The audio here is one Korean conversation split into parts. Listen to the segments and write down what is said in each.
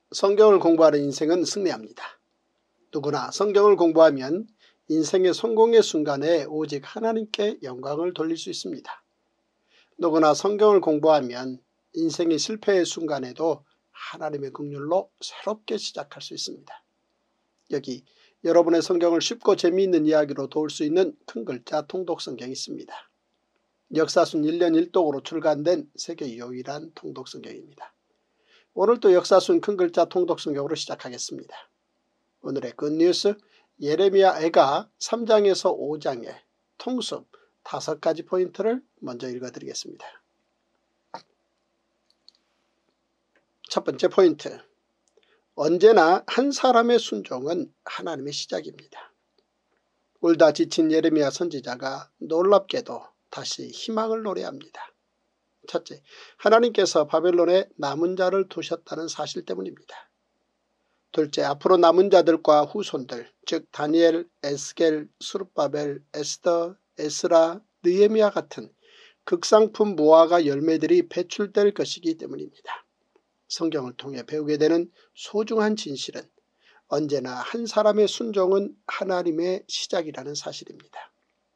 성경을 공부하는 인생은 승리합니다. 누구나 성경을 공부하면 인생의 성공의 순간에 오직 하나님께 영광을 돌릴 수 있습니다. 누구나 성경을 공부하면 인생의 실패의 순간에도 하나님의 긍휼로 새롭게 시작할 수 있습니다. 여기 여러분의 성경을 쉽고 재미있는 이야기로 도울 수 있는 큰 글자 통독 성경이 있습니다. 역사순 1년 1독으로 출간된 세계 유일한 통독 성경입니다. 오늘도 역사순 큰 글자 통독 성경으로 시작하겠습니다. 오늘의 굿뉴스, 예레미야 애가 3장에서 5장의 통습 5가지 포인트를 먼저 읽어드리겠습니다. 첫 번째 포인트, 언제나 한 사람의 순종은 하나님의 시작입니다. 울다 지친 예레미야 선지자가 놀랍게도 다시 희망을 노래합니다. 첫째, 하나님께서 바벨론에 남은 자를 두셨다는 사실 때문입니다. 둘째, 앞으로 남은 자들과 후손들, 즉 다니엘, 에스겔, 스룹바벨, 에스더, 에스라, 느헤미야 같은 극상품 무화과 열매들이 배출될 것이기 때문입니다. 성경을 통해 배우게 되는 소중한 진실은 언제나 한 사람의 순종은 하나님의 시작이라는 사실입니다.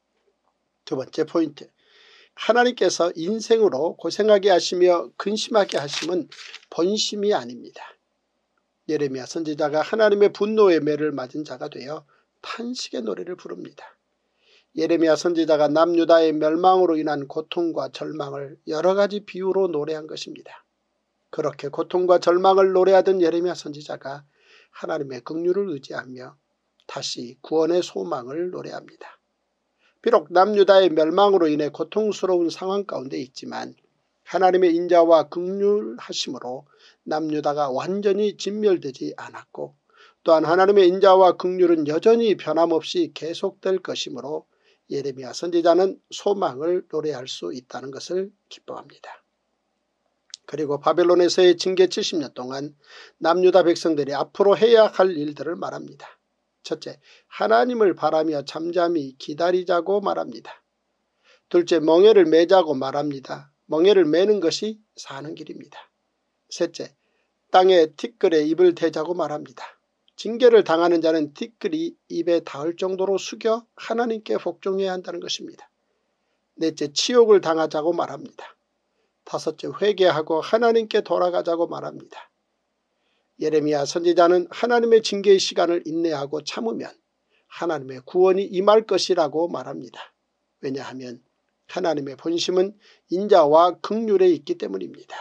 두 번째 포인트, 하나님께서 인생으로 고생하게 하시며 근심하게 하심은 본심이 아닙니다. 예레미야 선지자가 하나님의 분노의 매를 맞은 자가 되어 탄식의 노래를 부릅니다. 예레미야 선지자가 남유다의 멸망으로 인한 고통과 절망을 여러 가지 비유로 노래한 것입니다. 그렇게 고통과 절망을 노래하던 예레미야 선지자가 하나님의 긍휼을 의지하며 다시 구원의 소망을 노래합니다. 비록 남유다의 멸망으로 인해 고통스러운 상황 가운데 있지만 하나님의 인자와 긍휼하심으로 남유다가 완전히 진멸되지 않았고, 또한 하나님의 인자와 긍휼은 여전히 변함없이 계속될 것이므로 예레미야 선지자는 소망을 노래할 수 있다는 것을 기뻐합니다. 그리고 바벨론에서의 징계 70년 동안 남유다 백성들이 앞으로 해야 할 일들을 말합니다. 첫째, 하나님을 바라며 잠잠히 기다리자고 말합니다. 둘째, 멍에를 매자고 말합니다. 멍에를 매는 것이 사는 길입니다. 셋째, 땅에 티끌에 입을 대자고 말합니다. 징계를 당하는 자는 티끌이 입에 닿을 정도로 숙여 하나님께 복종해야 한다는 것입니다. 넷째, 치욕을 당하자고 말합니다. 다섯째, 회개하고 하나님께 돌아가자고 말합니다. 예레미야 선지자는 하나님의 징계의 시간을 인내하고 참으면 하나님의 구원이 임할 것이라고 말합니다. 왜냐하면 하나님의 본심은 인자와 긍휼에 있기 때문입니다.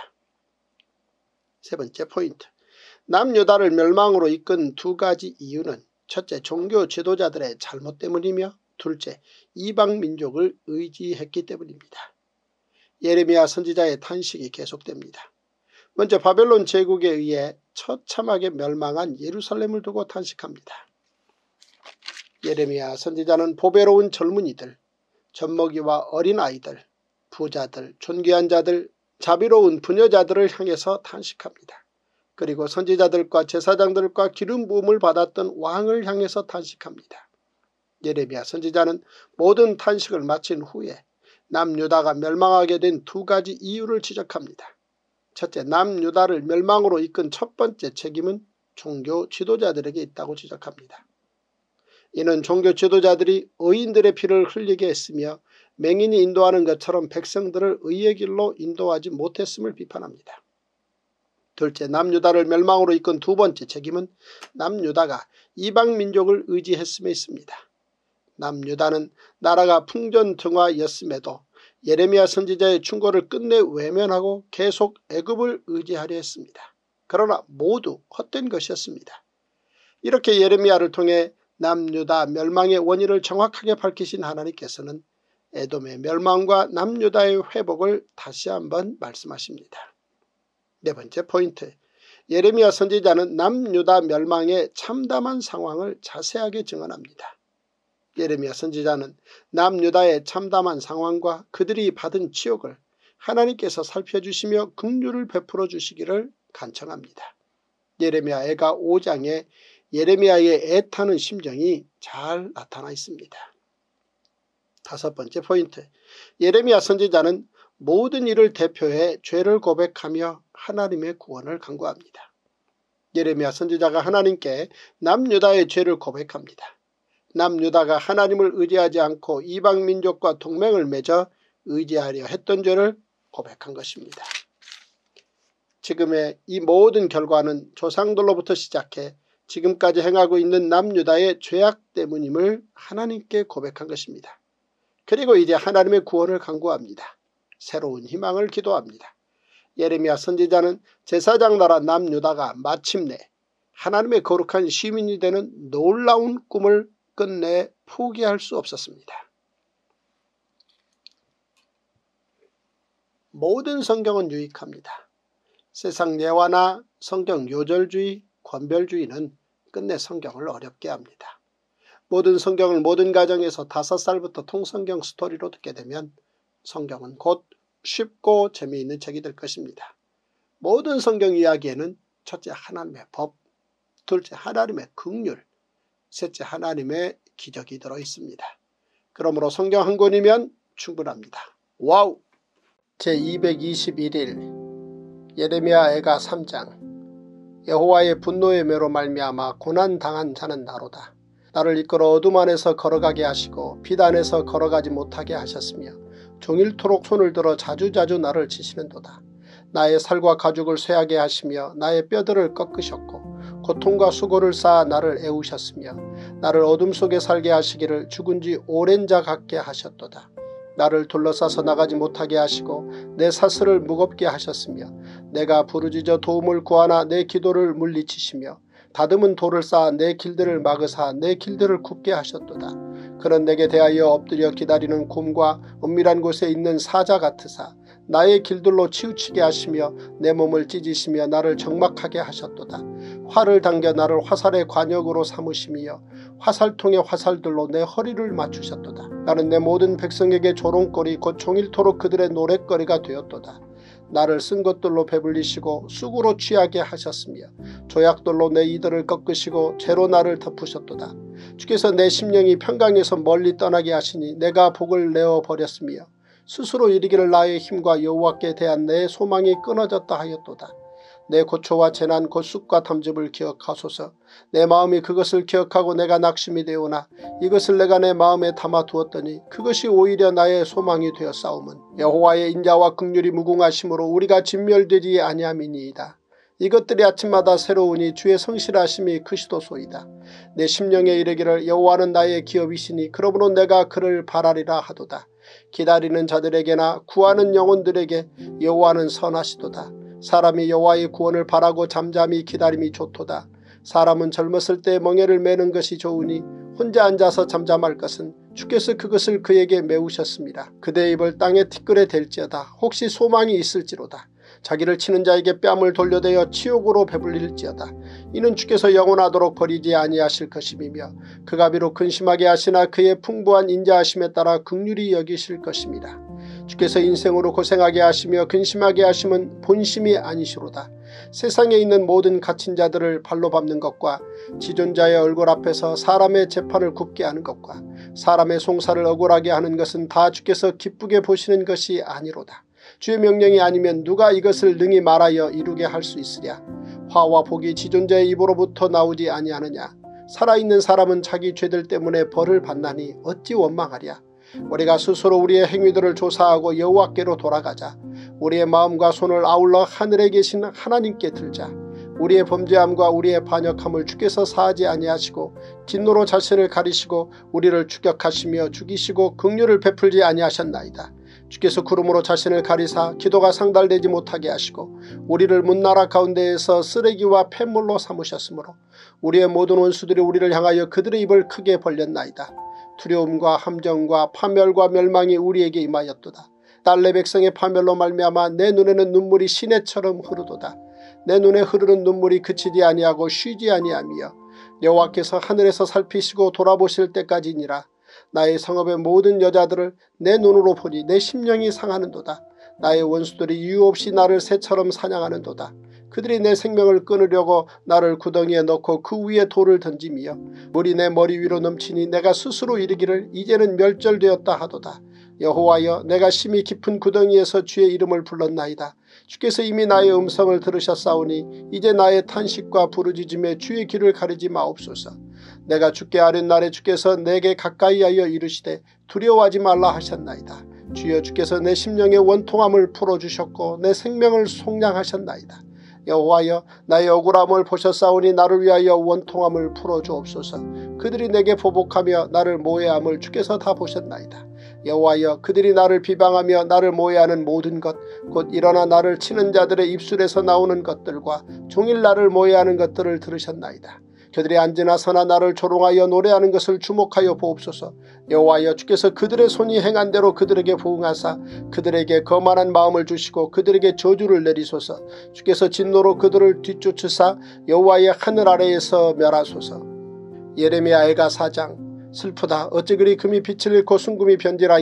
세 번째 포인트, 남유다를 멸망으로 이끈 두 가지 이유는 첫째, 종교 지도자들의 잘못 때문이며 둘째, 이방 민족을 의지했기 때문입니다. 예레미야 선지자의 탄식이 계속됩니다. 먼저 바벨론 제국에 의해 처참하게 멸망한 예루살렘을 두고 탄식합니다. 예레미야 선지자는 보배로운 젊은이들, 젖먹이와 어린아이들, 부자들, 존귀한 자들, 자비로운 부녀자들을 향해서 탄식합니다. 그리고 선지자들과 제사장들과 기름 부음을 받았던 왕을 향해서 탄식합니다. 예레미야 선지자는 모든 탄식을 마친 후에 남유다가 멸망하게 된 두 가지 이유를 지적합니다. 첫째, 남유다를 멸망으로 이끈 첫 번째 책임은 종교 지도자들에게 있다고 지적합니다. 이는 종교 지도자들이 의인들의 피를 흘리게 했으며 맹인이 인도하는 것처럼 백성들을 의의 길로 인도하지 못했음을 비판합니다. 둘째, 남유다를 멸망으로 이끈 두 번째 책임은 남유다가 이방 민족을 의지했음에 있습니다. 남유다는 나라가 풍전등화였음에도 예레미야 선지자의 충고를 끝내 외면하고 계속 애굽을 의지하려 했습니다. 그러나 모두 헛된 것이었습니다. 이렇게 예레미야를 통해 남유다 멸망의 원인을 정확하게 밝히신 하나님께서는 에돔의 멸망과 남유다의 회복을 다시 한번 말씀하십니다. 네 번째 포인트, 예레미야 선지자는 남유다 멸망의 참담한 상황을 자세하게 증언합니다. 예레미야 선지자는 남유다의 참담한 상황과 그들이 받은 치욕을 하나님께서 살펴주시며 긍휼을 베풀어 주시기를 간청합니다. 예레미야 애가 5장에 예레미야의 애타는 심정이 잘 나타나 있습니다. 다섯 번째 포인트, 예레미야 선지자는 모든 일을 대표해 죄를 고백하며 하나님의 구원을 간구합니다. 예레미야 선지자가 하나님께 남유다의 죄를 고백합니다. 남유다가 하나님을 의지하지 않고 이방민족과 동맹을 맺어 의지하려 했던 죄를 고백한 것입니다. 지금의 이 모든 결과는 조상들로부터 시작해 지금까지 행하고 있는 남유다의 죄악 때문임을 하나님께 고백한 것입니다. 그리고 이제 하나님의 구원을 간구합니다. 새로운 희망을 기도합니다. 예레미야 선지자는 제사장 나라 남유다가 마침내 하나님의 거룩한 시민이 되는 놀라운 꿈을 끝내 포기할 수 없었습니다. 모든 성경은 유익합니다. 세상 예화나 성경 요절주의, 권별주의는 끝내 성경을 어렵게 합니다. 모든 성경을 모든 가정에서 5살부터 통성경 스토리로 듣게 되면 성경은 곧 쉽고 재미있는 책이 될 것입니다. 모든 성경 이야기에는 첫째 하나님의 법, 둘째 하나님의 긍휼, 셋째 하나님의 기적이 들어있습니다. 그러므로 성경 한 권이면 충분합니다. 와우! 제221일 예레미야 애가 3장. 여호와의 분노의 매로 말미암아 고난당한 자는 나로다. 나를 이끌어 어둠 안에서 걸어가게 하시고 빛 안에서 걸어가지 못하게 하셨으며 종일토록 손을 들어 자주자주 나를 치시는도다. 나의 살과 가죽을 쇠하게 하시며 나의 뼈들을 꺾으셨고 고통과 수고를 쌓아 나를 애우셨으며 나를 어둠 속에 살게 하시기를 죽은 지 오랜 자 같게 하셨도다. 나를 둘러싸서 나가지 못하게 하시고 내 사슬을 무겁게 하셨으며 내가 부르짖어 도움을 구하나 내 기도를 물리치시며 다듬은 돌을 쌓아 내 길들을 막으사 내 길들을 굽게 하셨도다. 그는 내게 대하여 엎드려 기다리는 곰과 은밀한 곳에 있는 사자 같으사 나의 길들로 치우치게 하시며 내 몸을 찢으시며 나를 적막하게 하셨도다. 활을 당겨 나를 화살의 관역으로 삼으시며 화살통의 화살들로 내 허리를 맞추셨도다. 나는 내 모든 백성에게 조롱거리 곧 종일토록 그들의 노랫거리가 되었도다. 나를 쓴 것들로 배불리시고 쑥으로 취하게 하셨으며 조약돌로 내 이들을 꺾으시고 죄로 나를 덮으셨도다. 주께서 내 심령이 평강에서 멀리 떠나게 하시니 내가 복을 내어버렸으며 스스로 이르기를 나의 힘과 여호와께 대한 내 소망이 끊어졌다 하였도다. 내 고초와 재난 곧 쑥과 탐즙을 기억하소서. 내 마음이 그것을 기억하고 내가 낙심이 되오나 이것을 내가 내 마음에 담아두었더니 그것이 오히려 나의 소망이 되었사오면 여호와의 인자와 긍휼이 무궁하심으로 우리가 진멸되지 아니함이니이다. 이것들이 아침마다 새로우니 주의 성실하심이 크시도소이다. 내 심령에 이르기를 여호와는 나의 기업이시니 그러므로 내가 그를 바라리라 하도다. 기다리는 자들에게나 구하는 영혼들에게 여호와는 선하시도다. 사람이 여호와의 구원을 바라고 잠잠히 기다림이 좋도다. 사람은 젊었을 때 멍에를 매는 것이 좋으니 혼자 앉아서 잠잠할 것은 주께서 그것을 그에게 메우셨습니다. 그대의 입을 땅에 티끌에 댈지어다. 혹시 소망이 있을지로다. 자기를 치는 자에게 뺨을 돌려대어 치욕으로 배불릴지어다. 이는 주께서 영원하도록 버리지 아니하실 것임이며 그가 비록 근심하게 하시나 그의 풍부한 인자하심에 따라 긍휼히 여기실 것입니다. 주께서 인생으로 고생하게 하시며 근심하게 하심은 본심이 아니시로다. 세상에 있는 모든 갇힌 자들을 발로 밟는 것과 지존자의 얼굴 앞에서 사람의 재판을 굽게 하는 것과 사람의 송사를 억울하게 하는 것은 다 주께서 기쁘게 보시는 것이 아니로다. 주의 명령이 아니면 누가 이것을 능히 말하여 이루게 할 수 있으랴. 화와 복이 지존자의 입으로부터 나오지 아니하느냐. 살아있는 사람은 자기 죄들 때문에 벌을 받나니 어찌 원망하랴. 우리가 스스로 우리의 행위들을 조사하고 여호와께로 돌아가자. 우리의 마음과 손을 아울러 하늘에 계신 하나님께 들자. 우리의 범죄함과 우리의 반역함을 주께서 사하지 아니하시고 진노로 자신을 가리시고 우리를 추격하시며 죽이시고 긍휼을 베풀지 아니하셨나이다. 주께서 구름으로 자신을 가리사 기도가 상달되지 못하게 하시고 우리를 문나라 가운데에서 쓰레기와 폐물로 삼으셨으므로 우리의 모든 원수들이 우리를 향하여 그들의 입을 크게 벌렸나이다. 두려움과 함정과 파멸과 멸망이 우리에게 임하였도다. 딸내 백성의 파멸로 말미암아 내 눈에는 눈물이 시내처럼 흐르도다. 내 눈에 흐르는 눈물이 그치지 아니하고 쉬지 아니하며 여호와께서 하늘에서 살피시고 돌아보실 때까지니라. 나의 성읍의 모든 여자들을 내 눈으로 보니 내 심령이 상하는도다. 나의 원수들이 이유 없이 나를 새처럼 사냥하는도다. 그들이 내 생명을 끊으려고 나를 구덩이에 넣고 그 위에 돌을 던지며 물이 내 머리 위로 넘치니 내가 스스로 이르기를 이제는 멸절되었다 하도다. 여호와여, 내가 심히 깊은 구덩이에서 주의 이름을 불렀나이다. 주께서 이미 나의 음성을 들으셨사오니 이제 나의 탄식과 부르짖음에 주의 길을 가리지 마옵소서. 내가 주께 아뢰는 날에 주께서 내게 가까이하여 이르시되 두려워하지 말라 하셨나이다. 주여, 주께서 내 심령의 원통함을 풀어주셨고 내 생명을 속량하셨나이다. 여호와여, 나의 억울함을 보셨사오니 나를 위하여 원통함을 풀어주옵소서. 그들이 내게 보복하며 나를 모해함을 주께서 다 보셨나이다. 여호와여, 그들이 나를 비방하며 나를 모해하는 모든 것, 곧 일어나 나를 치는 자들의 입술에서 나오는 것들과 종일 나를 모해하는 것들을 들으셨나이다. 그들이 앉으나 서나 나를 조롱하여 노래하는 것을 주목하여 보옵소서. 여호와여, 주께서 그들의 손이 행한 대로 그들에게 보응하사 그들에게 거만한 마음을 주시고 그들에게 저주를 내리소서. 주께서 진노로 그들을 뒤쫓으사 여호와의 하늘 아래에서 멸하소서. 예레미야 애가 4장. 슬프다. 어찌 그리 금이 빛을 잃고 순금이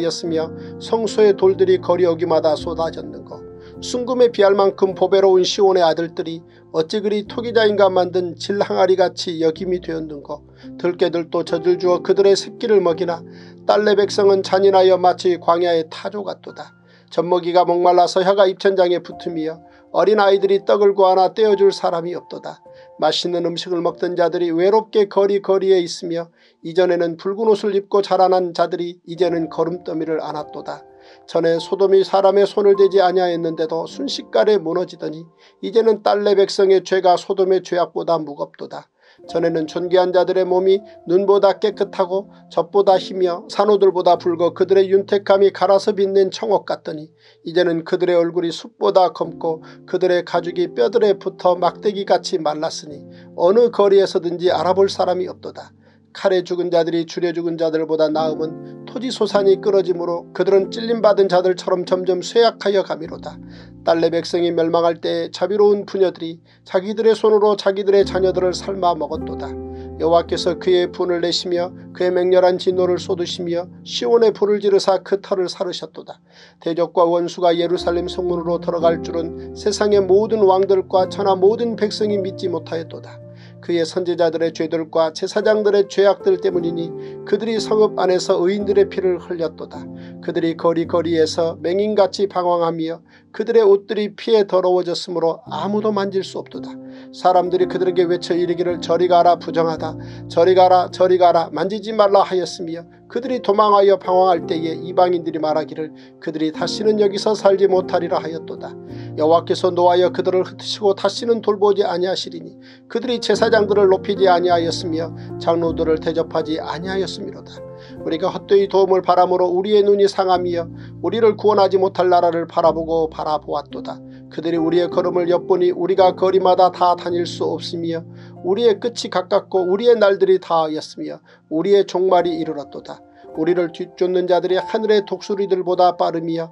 변질하였으며 성소의 돌들이 거리 어기마다 쏟아졌는고. 순금에 비할 만큼 보배로운 시온의 아들들이 어찌 그리 토기자인가 만든 질항아리같이 여김이 되었는고. 들깨들도 젖을 주어 그들의 새끼를 먹이나 딸내 백성은 잔인하여 마치 광야의 타조 같도다. 젖먹이가 목말라서 혀가 입천장에 붙으며 어린아이들이 떡을 구하나 떼어줄 사람이 없도다. 맛있는 음식을 먹던 자들이 외롭게 거리거리에 있으며 이전에는 붉은 옷을 입고 자라난 자들이 이제는 거름더미를 안았도다. 전에 소돔이 사람의 손을 대지 아니하였는데도 순식간에 무너지더니 이제는 딸내 백성의 죄가 소돔의 죄악보다 무겁도다. 전에는 존귀한 자들의 몸이 눈보다 깨끗하고 젖보다 희며 산호들보다 붉어 그들의 윤택함이 갈아서 빛낸 청옥 같더니 이제는 그들의 얼굴이 숲보다 검고 그들의 가죽이 뼈들에 붙어 막대기같이 말랐으니 어느 거리에서든지 알아볼 사람이 없도다. 칼에 죽은 자들이 줄에 죽은 자들보다 나음은 토지 소산이 끊어지므로 그들은 찔림받은 자들처럼 점점 쇠약하여 가미로다. 딸내 백성이 멸망할 때에 자비로운 부녀들이 자기들의 손으로 자기들의 자녀들을 삶아 먹었도다. 여호와께서 그의 분을 내시며 그의 맹렬한 진노를 쏟으시며 시온의 불을 지르사 그 터를 사르셨도다. 대적과 원수가 예루살렘 성문으로 들어갈 줄은 세상의 모든 왕들과 천하 모든 백성이 믿지 못하였도다. 그의 선지자들의 죄들과 제사장들의 죄악들 때문이니 그들이 성읍 안에서 의인들의 피를 흘렸도다. 그들이 거리거리에서 맹인같이 방황하며 그들의 옷들이 피에 더러워졌으므로 아무도 만질 수 없도다. 사람들이 그들에게 외쳐 이르기를 저리 가라 부정하다. 저리 가라 저리 가라 만지지 말라 하였으며 그들이 도망하여 방황할 때에 이방인들이 말하기를 그들이 다시는 여기서 살지 못하리라 하였도다. 여호와께서 노하여 그들을 흩으시고 다시는 돌보지 아니하시리니 그들이 제사장들을 높이지 아니하였으며 장로들을 대접하지 아니하였음이로다. 우리가 헛되이 도움을 바람으로 우리의 눈이 상하며 우리를 구원하지 못할 나라를 바라보고 바라보았도다. 그들이 우리의 걸음을 엿보니 우리가 거리마다 다 다닐 수 없으며 우리의 끝이 가깝고 우리의 날들이 다하였으며 우리의 종말이 이르렀도다. 우리를 뒤쫓는 자들이 하늘의 독수리들보다 빠르며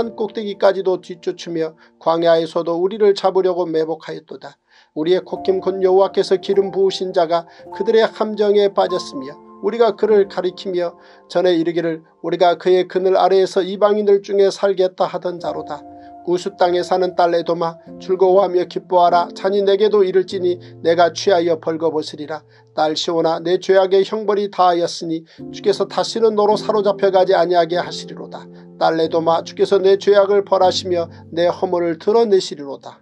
산꼭대기까지도 뒤쫓으며 광야에서도 우리를 잡으려고 매복하였도다. 우리의 콧김 곧 여호와께서 기름 부으신 자가 그들의 함정에 빠졌으며 우리가 그를 가리키며 전에 이르기를 우리가 그의 그늘 아래에서 이방인들 중에 살겠다 하던 자로다. 우수 땅에 사는 딸 에도마 즐거워하며 기뻐하라. 잔이 내게도 이를지니 내가 취하여 벌거벗으리라. 딸 시온아 내 죄악의 형벌이 다하였으니 주께서 다시는 너로 사로잡혀가지 아니하게 하시리로다. 딸 에도마 주께서 내 죄악을 벌하시며 내 허물을 드러내시리로다.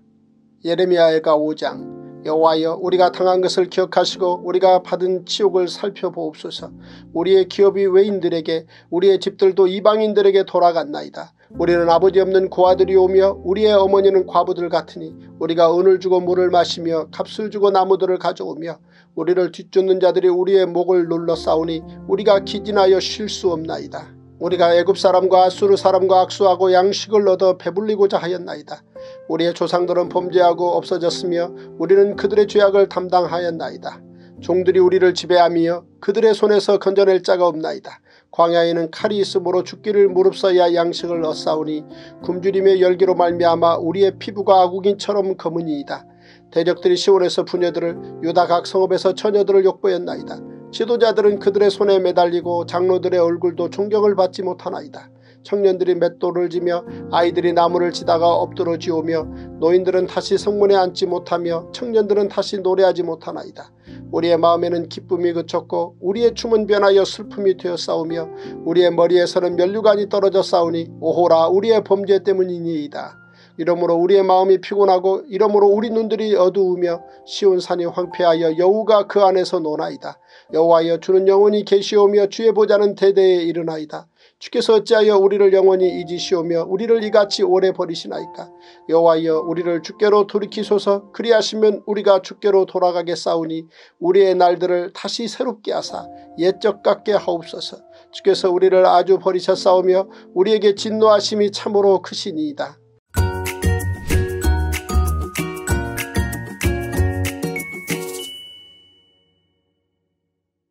예레미야 애가 5장. 여호와여 우리가 당한 것을 기억하시고 우리가 받은 치욕을 살펴보옵소서. 우리의 기업이 외인들에게 우리의 집들도 이방인들에게 돌아갔나이다. 우리는 아버지 없는 고아들이 오며 우리의 어머니는 과부들 같으니 우리가 은을 주고 물을 마시며 값을 주고 나무들을 가져오며 우리를 뒤쫓는 자들이 우리의 목을 눌러 싸우니 우리가 기진하여 쉴 수 없나이다. 우리가 애굽 사람과 아수르 사람과 악수하고 양식을 얻어 배불리고자 하였나이다. 우리의 조상들은 범죄하고 없어졌으며 우리는 그들의 죄악을 담당하였나이다. 종들이 우리를 지배하며 그들의 손에서 건져낼 자가 없나이다. 광야에는 칼이 있으므로 죽기를 무릅써야 양식을 얻사오니 굶주림의 열기로 말미암아 우리의 피부가 아구긴처럼 검으니이다. 대적들이 시온에서 부녀들을 유다 각 성읍에서 처녀들을 욕보였나이다. 지도자들은 그들의 손에 매달리고 장로들의 얼굴도 존경을 받지 못하나이다. 청년들이 맷돌을 지며 아이들이 나무를 치다가 엎드러 지오며 노인들은 다시 성문에 앉지 못하며 청년들은 다시 노래하지 못하나이다. 우리의 마음에는 기쁨이 그쳤고 우리의 춤은 변하여 슬픔이 되어 싸우며 우리의 머리에서는 면류관이 떨어져 싸우니 오호라 우리의 범죄 때문이니이다. 이러므로 우리의 마음이 피곤하고 이러므로 우리 눈들이 어두우며 시온산이 황폐하여 여우가 그 안에서 노나이다. 여호와여 주는 영원히 계시오며 주의 보좌는 대대에 이르나이다. 주께서 어찌하여 우리를 영원히 잊으시오며 우리를 이같이 오래 버리시나이까. 여호와여 우리를 주께로 돌이키소서. 그리하시면 우리가 주께로 돌아가겠사오니 우리의 날들을 다시 새롭게 하사 옛적 같게 하옵소서. 주께서 우리를 아주 버리셨사오며 우리에게 진노하심이 참으로 크시니이다.